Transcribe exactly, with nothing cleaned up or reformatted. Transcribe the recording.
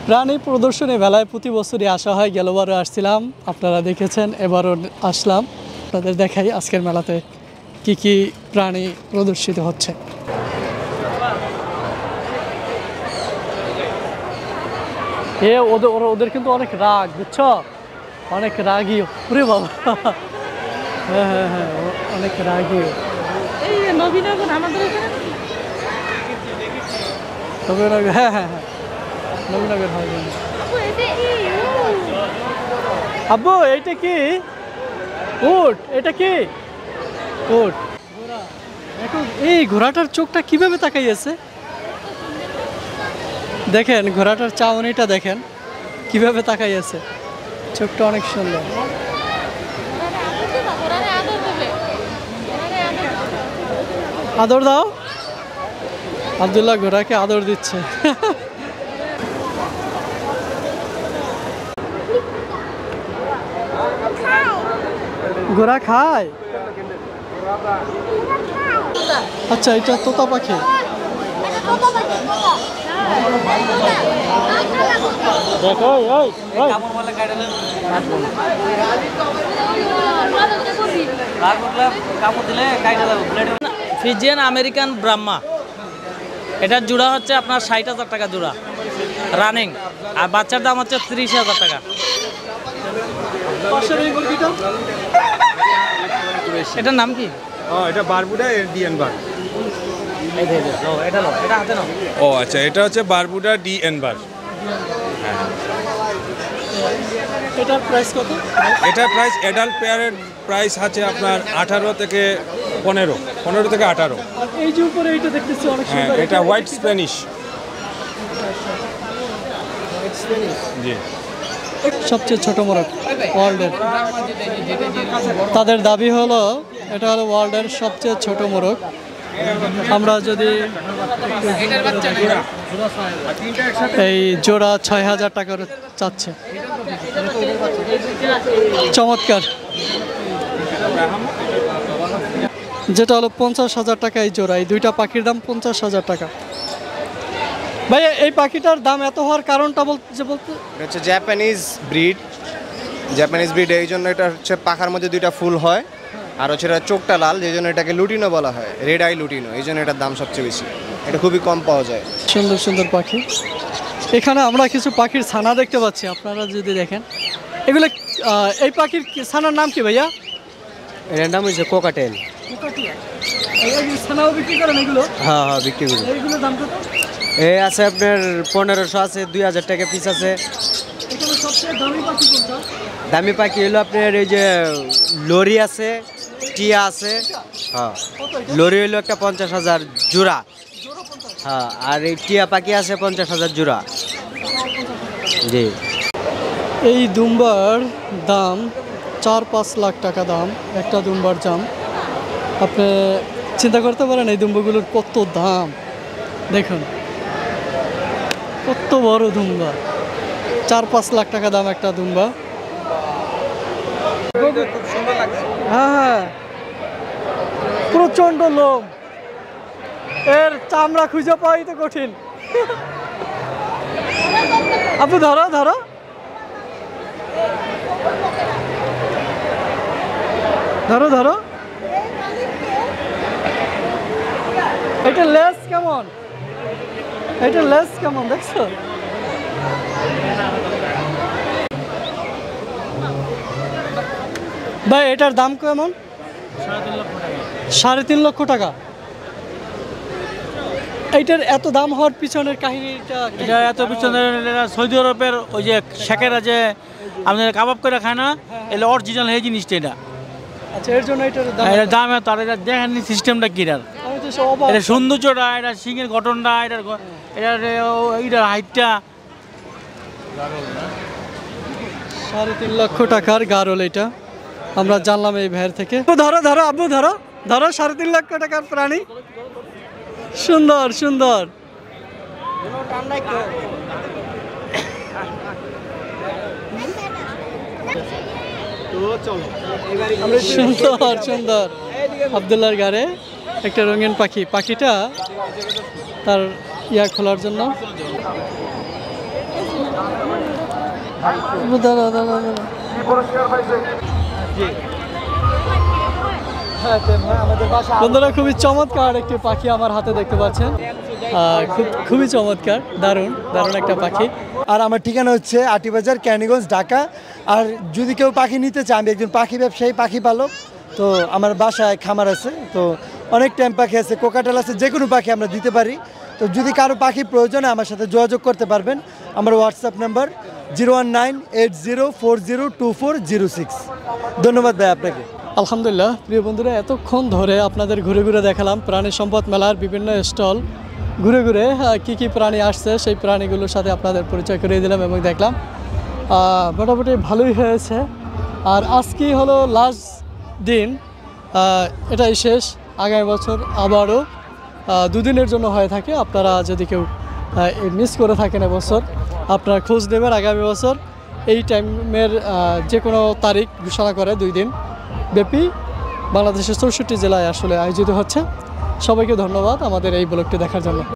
প্রাণী প্রদর্শনী মেলায় প্রতি বছরই আসা হয়, গেলবারও আসছিলাম, আপনারা দেখেছেন, এবারও আসলাম। আপনাদের দেখাই আজকের মেলাতে কি কি প্রাণী প্রদর্শিত হচ্ছে। এ ওদের ওরা ওদের কিন্তু অনেক রাগ, বুঝছো, অনেক রাগী। ওরে বাবা, হ্যাঁ হ্যাঁ হ্যাঁ অনেক রাগী। এই নবীনগর আমাদের এখানে নবীনগর, হ্যাঁ হ্যাঁ হ্যাঁ নবীনগর হয়। আব্বু এইটা কি উট? এটা কি উট? এই ঘোড়াটার চোখটা কিভাবে তাকাইছে দেখেন, ঘোড়াটার চাউনিটা দেখেন কিভাবে তাকাইছে, চোখটা অনেক সুন্দর। আদর দাও, আব্দুল্লাহ ঘোড়াকে আদর দিচ্ছে। ঘোড়া খায়? আচ্ছা, এটা তোতা পাখি। দেখো ফিজিয়ান আমেরিকান ব্রাহ্মা, এটার জোড়া হচ্ছে আপনার ষাট হাজার টাকা জোড়া রানিং, আর বাচ্চার দাম হচ্ছে ত্রিশ হাজার টাকা। এটার নাম কি? এটা বারবুডা ডিএন বার। ও আচ্ছা, এটা হচ্ছে বারবুডা ডিএন বার। এটার প্রাইস কত? এটার প্রাইস অ্যাডাল্ট পেয়ারের প্রাইস আছে আপনার আঠারো থেকে পনেরো পনেরো থেকে আঠারো। এই যে উপরে এটা দেখতেছি অনেক হ্যাঁ, সুন্দর, এটা হোয়াইট স্প্যানিশ। জি, সবচেয়ে ছোট মোরগ ওয়ার্ল্ডের। তাদের দাবি হলো এটা হলো ওয়ার্ল্ডের সবচেয়ে ছোট মোরগ। আমরা যদি এই জোড়া ছয় হাজার টাকার চাচ্ছে, চমৎকার। যেটা হলো পঞ্চাশ হাজার টাকা এই জোড়া। এই দুইটা পাখির দাম পঞ্চাশ হাজার টাকা। ভাই এই পাখিটার দাম এত হওয়ার কারণটা বলতে বলতে হচ্ছে জাপানিজ ব্রিড। জাপানিজ ব্রিড এই জন্য এটা হচ্ছে পাখার মধ্যে দুইটা ফুল হয়, আর হচ্ছে এটা চোখটা লাল, যে জন্য এটাকে লুটিনো বলা হয়, রেড আই লুটিনো, এই জন্য এটার দাম সবচেয়ে বেশি। এটা খুবই কম পাওয়া যায়। সুন্দর সুন্দর পাখি। এখানে আমরা কিছু পাখির ছানা দেখতে পাচ্ছি, আপনারা যদি দেখেন এগুলো। এই পাখির ছানার নাম কি ভাইয়া? এটার নাম হচ্ছে কোকাটেল। ছানাও বিক্রি করেন এগুলো? হ্যাঁ হ্যাঁ বিক্রি করি। এইগুলোর দাম কত? এই আছে আপনার পনেরোশো আছে, দুই হাজার টাকা পিস আছে। এখানে সবচেয়ে দামি পাখি কোনটা? দামি পাখি হলো আপনার এই যে লরি আছে, টিয়া আছে। হ্যাঁ, লরি হলো একটা পঞ্চাশ হাজার জোড়া। হ্যাঁ, আর এই টিয়া পাখি আছে পঞ্চাশ হাজার জোড়া। জি, এই দুম্বার দাম চার পাঁচ লাখ টাকা দাম একটা দুম্বার দাম। আপনি চিন্তা করতে পারেন এই দুম্বাগুলোর কত দাম। দেখুন কত বড় দুম্বা, চার পাঁচ লাখ টাকা দাম একটা দুম্বা। হ্যাঁ হ্যাঁ, প্রচন্ড লোম, এর চামড়া খুঁজে পাওয়াই তো কঠিন। আপনি ধরো ধরো, ধরো ধরো। এটা লেস কেমন, এটা লেস কেমন দেখছো? ভাই এটার দাম কেমন? সাড়ে তিন লক্ষ টাকা। এইটার এত দাম হওয়ার পিছনের কাহিনীটা? এটা এত পিছনে সৌদি আরবের ওই যে শেখেরা যে আপনার কাবাব করে খায় না, এটা অরিজিনাল এই জিনিসটা। এটা আচ্ছা, এর জন্য এটার দাম এটার দাম এত। আর এটা দেখেননি সিস্টেমটা কি, এটা এটা সৌন্দর্যটা, এটা সিংয়ের গঠনটা, এটার এটার এইটার হাইটটা। সাড়ে তিন লক্ষ টাকার গারল এটা আমরা জানলাম এই ভাইয়ের থেকে। ধরো ধরো আব্বু ধরো ধরো, সাড়ে তিন লক্ষ টাকার প্রাণী। সুন্দর সুন্দর। সুন্দর সুন্দর। আব্দুল্লাহর গাড়ে একটা রঙিন পাখি, পাখিটা তার ইয়া খোলার জন্য দাঁড়া দাঁড়া দাঁড়া বন্ধুরা, খুবই চমৎকার একটি পাখি আমার হাতে দেখতে পাচ্ছেন। আহ, খুব খুবই চমৎকার, দারুণ দারুণ একটা পাখি। আর আমার ঠিকানা হচ্ছে আটিবাজার, ক্যানিগঞ্জ, ঢাকা। আর যদি কেউ পাখি নিতে চায়, আমি একজন পাখি ব্যবসায়ী, পাখি পালক। তো আমার বাসায় খামার আছে, তো অনেক টাইম পাখি আছে, কোকাটেল আছে, যে কোনো পাখি আমরা দিতে পারি। তো যদি কারো পাখি প্রয়োজন হয় আমার সাথে যোগাযোগ করতে পারবেন। আমার WhatsApp number zero one nine eight zero four zero two four zero six. ধন্যবাদ ভাই আপনাকে। আলহামদুলিল্লাহ প্রিয় বন্ধুরা, এতক্ষণ ধরে আপনাদের ঘুরে ঘুরে দেখালাম প্রাণী সম্পদ মেলার বিভিন্ন স্টল। ঘুরে ঘুরে কি কি প্রাণী আসছে সেই প্রাণীগুলোর সাথে আপনাদের পরিচয় করিয়ে দিলাম এবং দেখলাম আহ, মোটামুটি ভালোই হয়েছে। আর আজকেই হলো লাস্ট দিন, আহ, এটাই শেষ। আগামী বছর আবারও আহ, দুদিনের জন্য হয়ে থাকে। আপনারা যদি কেউ মিস করে থাকেন এবছর, আপনারা খোঁজ নেবেন। আগামী বছর এই টাইমের আহ, যে কোনো তারিখ ঘোষণা করে দুই দিন ব্যাপী বাংলাদেশের চৌষট্টি জেলায় আসলে আয়োজিত হচ্ছে। সবাইকে ধন্যবাদ আমাদের এই ব্লগটি দেখার জন্য।